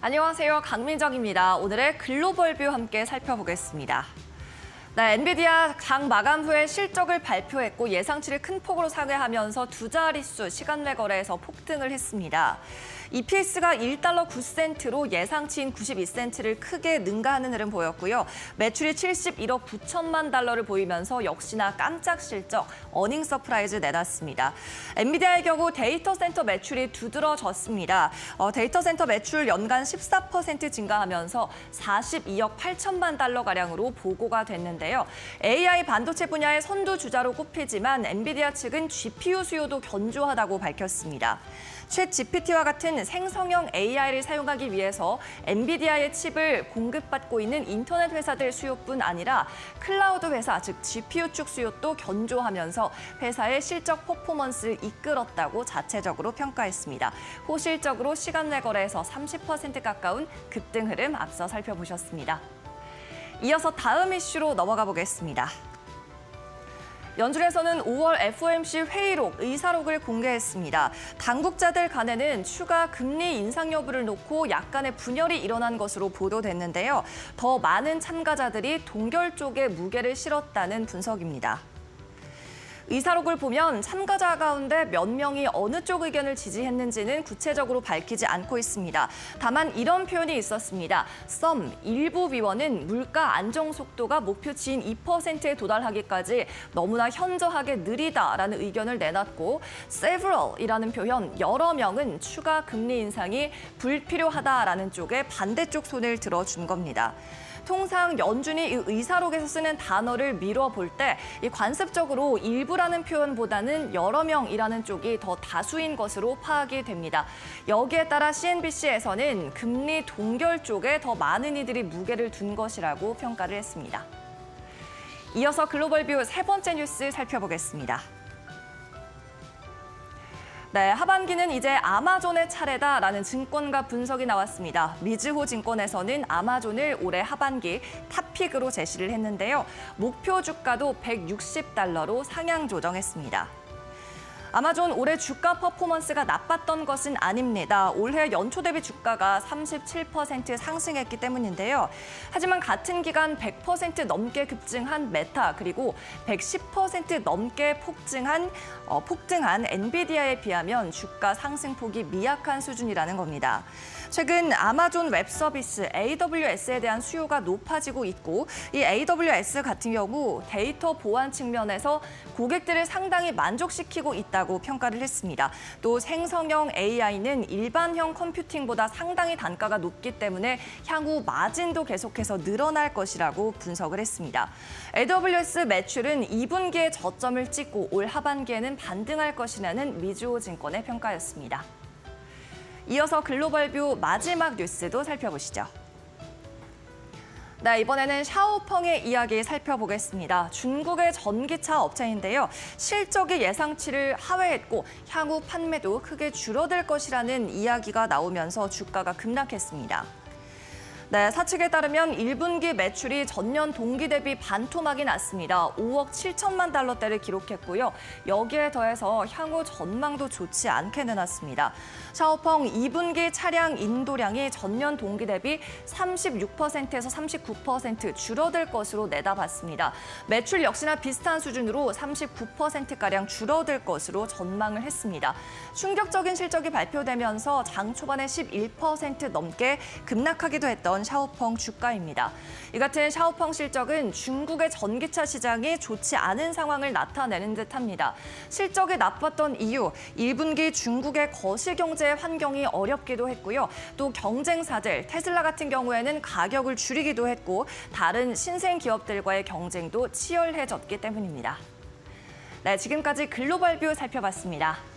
안녕하세요. 강민정입니다. 오늘의 글로벌 뷰 함께 살펴보겠습니다. 엔비디아 장 마감 후에 실적을 발표했고 예상치를 큰 폭으로 상회하면서 두 자릿수 시간 내 거래에서 폭등을 했습니다. EPS가 1달러 9센트로 예상치인 92센트를 크게 능가하는 흐름 보였고요. 매출이 71억 9천만 달러를 보이면서 역시나 깜짝 실적, 어닝 서프라이즈 내놨습니다. 엔비디아의 경우 데이터 센터 매출이 두드러졌습니다. 데이터 센터 매출 연간 14% 증가하면서 42억 8천만 달러가량으로 보고가 됐는데요. AI 반도체 분야의 선두주자로 꼽히지만 엔비디아 측은 GPU 수요도 견조하다고 밝혔습니다. 챗 GPT와 같은 생성형 AI를 사용하기 위해서 엔비디아의 칩을 공급받고 있는 인터넷 회사들 수요뿐 아니라 클라우드 회사, 즉 GPU 쪽 수요도 견조하면서 회사의 실적 퍼포먼스를 이끌었다고 자체적으로 평가했습니다. 호실적으로 시간 내 거래에서 30% 가까운 급등 흐름 앞서 살펴보셨습니다. 이어서 다음 이슈로 넘어가 보겠습니다. 연준에서는 5월 FOMC 회의록, 의사록을 공개했습니다. 당국자들 간에는 추가 금리 인상 여부를 놓고 약간의 분열이 일어난 것으로 보도됐는데요. 더 많은 참가자들이 동결 쪽에 무게를 실었다는 분석입니다. 의사록을 보면 참가자 가운데 몇 명이 어느 쪽 의견을 지지했는지는 구체적으로 밝히지 않고 있습니다. 다만 이런 표현이 있었습니다. Some, 일부 위원은 물가 안정 속도가 목표치인 2%에 도달하기까지 너무나 현저하게 느리다라는 의견을 내놨고 several이라는 표현, 여러 명은 추가 금리 인상이 불필요하다라는 쪽에 반대쪽 손을 들어준 겁니다. 통상 연준이 이 의사록에서 쓰는 단어를 미뤄볼 때 이 관습적으로 일부라는 표현보다는 여러 명이라는 쪽이 더 다수인 것으로 파악이 됩니다. 여기에 따라 CNBC에서는 금리 동결 쪽에 더 많은 이들이 무게를 둔 것이라고 평가를 했습니다. 이어서 글로벌 뷰 세 번째 뉴스 살펴보겠습니다. 하반기는 이제 아마존의 차례다라는 증권가 분석이 나왔습니다. 미즈호 증권에서는 아마존을 올해 하반기 탑픽으로 제시를 했는데요. 목표 주가도 160달러로 상향 조정했습니다. 아마존 올해 주가 퍼포먼스가 나빴던 것은 아닙니다. 올해 연초 대비 주가가 37% 상승했기 때문인데요. 하지만 같은 기간 100% 넘게 급증한 메타 그리고 110% 넘게 폭등한 엔비디아에 비하면 주가 상승폭이 미약한 수준이라는 겁니다. 최근 아마존 웹 서비스 AWS에 대한 수요가 높아지고 있고 이 AWS 같은 경우 데이터 보안 측면에서 고객들을 상당히 만족시키고 있다고 평가를 했습니다. 또 생성형 AI는 일반형 컴퓨팅보다 상당히 단가가 높기 때문에 향후 마진도 계속해서 늘어날 것이라고 분석을 했습니다. AWS 매출은 2분기에 저점을 찍고 올 하반기에는 반등할 것이라는 미즈호 증권의 평가였습니다. 이어서 글로벌 뷰 마지막 뉴스도 살펴보시죠. 이번에는 샤오펑의 이야기 살펴보겠습니다. 중국의 전기차 업체인데요. 실적이 예상치를 하회했고 향후 판매도 크게 줄어들 것이라는 이야기가 나오면서 주가가 급락했습니다. 사측에 따르면 1분기 매출이 전년 동기 대비 반토막이 났습니다. 5억 7천만 달러대를 기록했고요. 여기에 더해서 향후 전망도 좋지 않게 내놨습니다. 샤오펑 2분기 차량 인도량이 전년 동기 대비 36%에서 39% 줄어들 것으로 내다봤습니다. 매출 역시나 비슷한 수준으로 39%가량 줄어들 것으로 전망을 했습니다. 충격적인 실적이 발표되면서 장 초반에 11% 넘게 급락하기도 했던 샤오펑 주가입니다. 이 같은 샤오펑 실적은 중국의 전기차 시장이 좋지 않은 상황을 나타내는 듯합니다. 실적이 나빴던 이유, 1분기 중국의 거시경제 환경이 어렵기도 했고요. 또 경쟁사들, 테슬라 같은 경우에는 가격을 줄이기도 했고 다른 신생 기업들과의 경쟁도 치열해졌기 때문입니다. 지금까지 글로벌 뷰 살펴봤습니다.